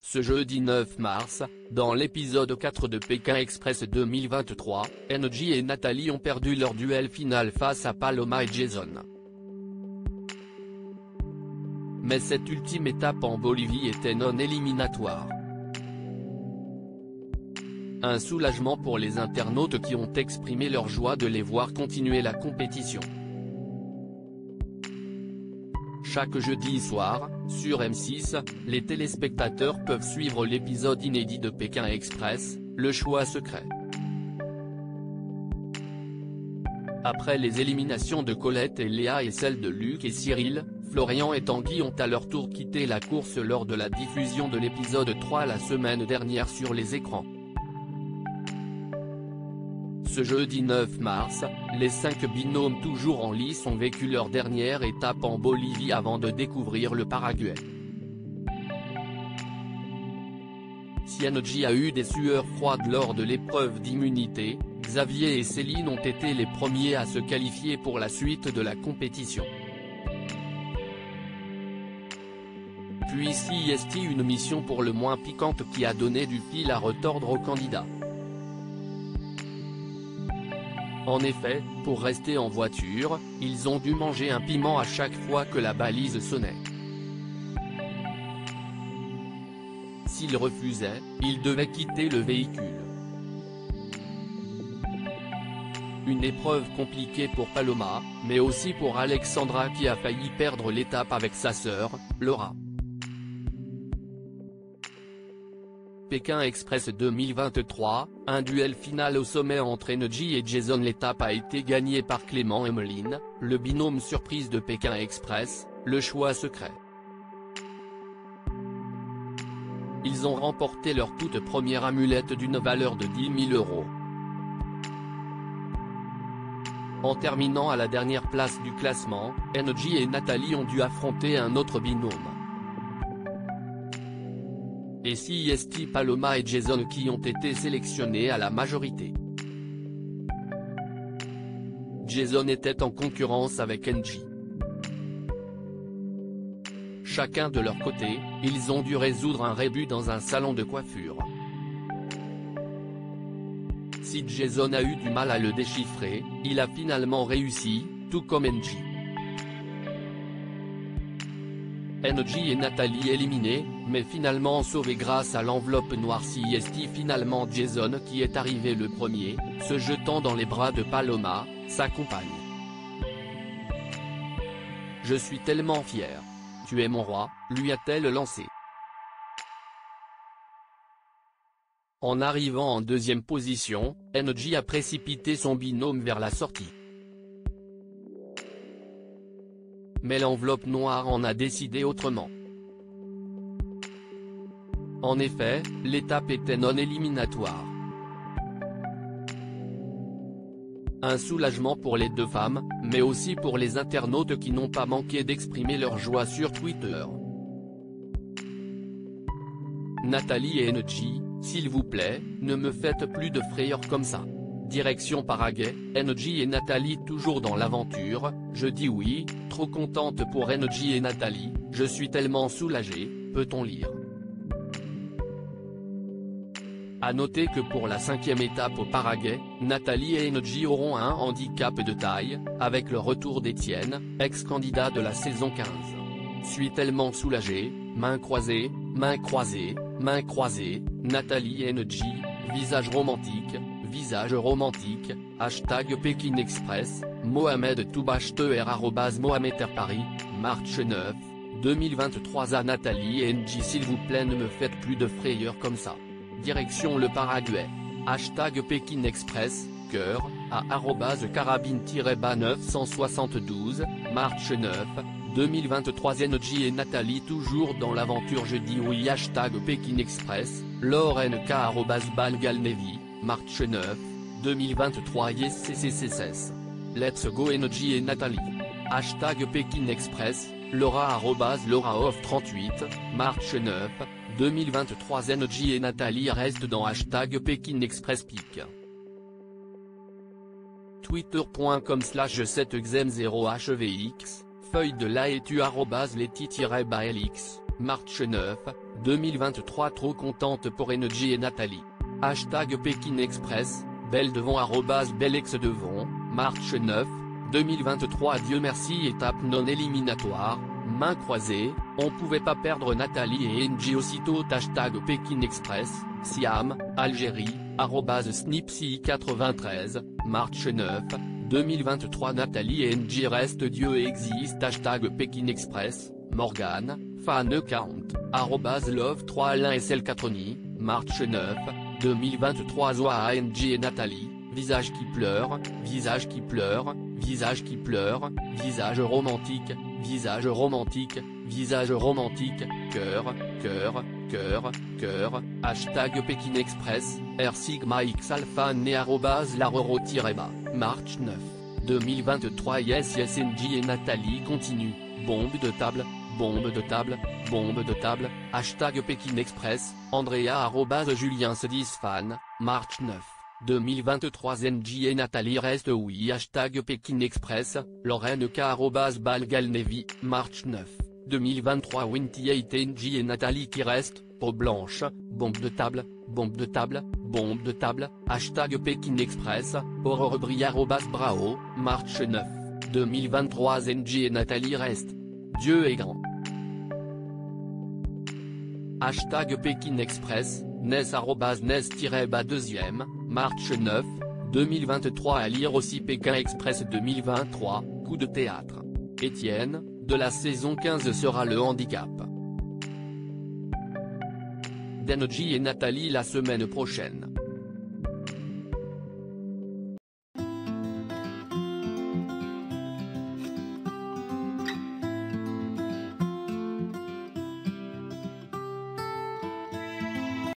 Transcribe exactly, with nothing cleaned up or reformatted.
Ce jeudi neuf mars, dans l'épisode quatre de Pékin Express deux mille vingt-trois, N J et Nathalie ont perdu leur duel final face à Paloma et Jason. Mais cette ultime étape en Bolivie était non éliminatoire. Un soulagement pour les internautes qui ont exprimé leur joie de les voir continuer la compétition. Chaque jeudi soir, sur M six, les téléspectateurs peuvent suivre l'épisode inédit de Pékin Express, le choix secret. Après les éliminations de Colette et Léa et celles de Luc et Cyril, Florian et Tanguy ont à leur tour quitté la course lors de la diffusion de l'épisode trois la semaine dernière sur les écrans. Ce jeudi neuf mars, les cinq binômes toujours en lice ont vécu leur dernière étape en Bolivie avant de découvrir le Paraguay. Si N J a eu des sueurs froides lors de l'épreuve d'immunité, Xavier et Céline ont été les premiers à se qualifier pour la suite de la compétition. Puis C S T une mission pour le moins piquante qui a donné du fil à retordre aux candidats. En effet, pour rester en voiture, ils ont dû manger un piment à chaque fois que la balise sonnait. S'ils refusaient, ils devaient quitter le véhicule. Une épreuve compliquée pour Paloma, mais aussi pour Alexandra qui a failli perdre l'étape avec sa sœur, Laura. Pékin Express deux mille vingt-trois, un duel final au sommet entre N J et Jason. L'étape a été gagnée par Clément et Meline, le binôme surprise de Pékin Express, le choix secret. Ils ont remporté leur toute première amulette d'une valeur de dix mille euros. En terminant à la dernière place du classement, N J et Nathalie ont dû affronter un autre binôme. Et C S T Paloma et Jason qui ont été sélectionnés à la majorité. Jason était en concurrence avec N J. Chacun de leur côté, ils ont dû résoudre un rébus dans un salon de coiffure. Si Jason a eu du mal à le déchiffrer, il a finalement réussi, tout comme N J. N J et Nathalie éliminés, mais finalement sauvés grâce à l'enveloppe noire. C S T finalement Jason qui est arrivé le premier, se jetant dans les bras de Paloma, sa compagne. Je suis tellement fier. Tu es mon roi, lui a-t-elle lancé. En arrivant en deuxième position, N J a précipité son binôme vers la sortie. Mais l'enveloppe noire en a décidé autrement. En effet, l'étape était non éliminatoire. Un soulagement pour les deux femmes, mais aussi pour les internautes qui n'ont pas manqué d'exprimer leur joie sur Twitter. Nathalie et N J, s'il vous plaît, ne me faites plus de frayeur comme ça. Direction Paraguay, N J et Nathalie toujours dans l'aventure, je dis oui, trop contente pour N J et Nathalie, je suis tellement soulagée, peut-on lire. A noter que pour la cinquième étape au Paraguay, Nathalie et N J auront un handicap de taille, avec le retour d'Étienne, ex-candidat de la saison quinze. Suis tellement soulagée, mains croisées, mains croisées, mains croisées, Nathalie et N J, visage romantique. Visage romantique, hashtag Pékin Express, Mohamed Toubacheter arrobase Mohamed Paris, Marche neuf, deux mille vingt-trois à Nathalie et N J s'il vous plaît ne me faites plus de frayeur comme ça. Direction le Paraguay. Hashtag Pékin Express, cœur, à arrobase carabine-bas neuf cent soixante-douze, Marche neuf, deux mille vingt-trois N J et Nathalie toujours dans l'aventure je dis oui hashtag Pékin Express, Laure N K arrobase Balgalnevi. Marche neuf, deux mille vingt-trois Yes C C C S. Let's go N J et Nathalie. Hashtag Pékin Express, Laura arrobase Laura off trente-huit, Marche neuf, deux mille vingt-trois N J et Nathalie restent dans hashtag Pékin Express Pic. Twitter point com slash sept xem zéro H V X, feuille de la et tu arrobase leti-lx, Marche neuf, deux mille vingt-trois trop contente pour Engie et Nathalie. Hashtag Pékin Express, Belle Devon arrobase Bellex Devon, Marche neuf, deux mille vingt-trois Dieu merci étape non éliminatoire, main croisée, on pouvait pas perdre Nathalie et Engie aussitôt. Hashtag Pékin Express, Siam, Algérie, arrobase Snipsy quatre-vingt-treize, Marche neuf, deux mille vingt-trois Nathalie et Engie restent Dieu existe. Hashtag Pékin Express, Morgane, fan quarante, arrobase Love trois Alain S L quatre Ni, Marche neuf, deux mille vingt-trois Zoa Engie et Nathalie, visage qui pleure, visage qui pleure, visage qui pleure, visage romantique, visage romantique, visage romantique, cœur, cœur, cœur, cœur, hashtag Pékin Express, R Sigma X Alpha Né arrobase Laroro-bas, Marche neuf, deux mille vingt-trois Yes Yes Engie et Nathalie continuent, bombe de table, bombe de table, bombe de table, hashtag Pékin Express, Andrea arrobase Julien se dix fan, Marche neuf, deux mille vingt-trois Engie et Nathalie restent oui. Hashtag Pékin Express, Lorraine K arrobase Balgalnevi, Marche neuf, deux mille vingt-trois vingt-huit Engie et Nathalie qui restent, peau blanche, bombe de table, bombe de table, bombe de table, hashtag Pékin Express, Aurore Brie arrobase Brao, Marche neuf, deux mille vingt-trois Engie et Nathalie restent. Dieu est grand. Hashtag Pékin Express, Ness arrobase Ness-bas deuxième, Marche neuf, deux mille vingt-trois à lire aussi Pékin Express deux mille vingt-trois, coup de théâtre. Étienne, de la saison quinze sera le handicap d'Engie et Nathalie la semaine prochaine.